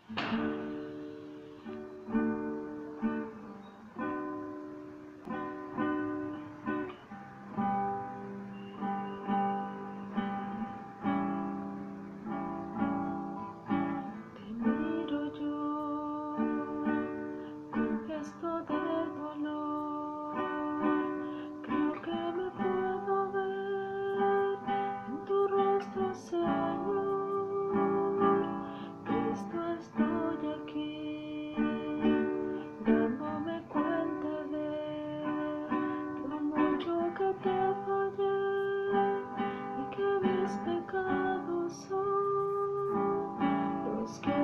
Te miro yo con gesto de dolor. Creo que me puedo ver en tu rostro, Señor. Cristo, estoy aquí, dándome cuenta de lo mucho que te fallé y que mis pecados son los que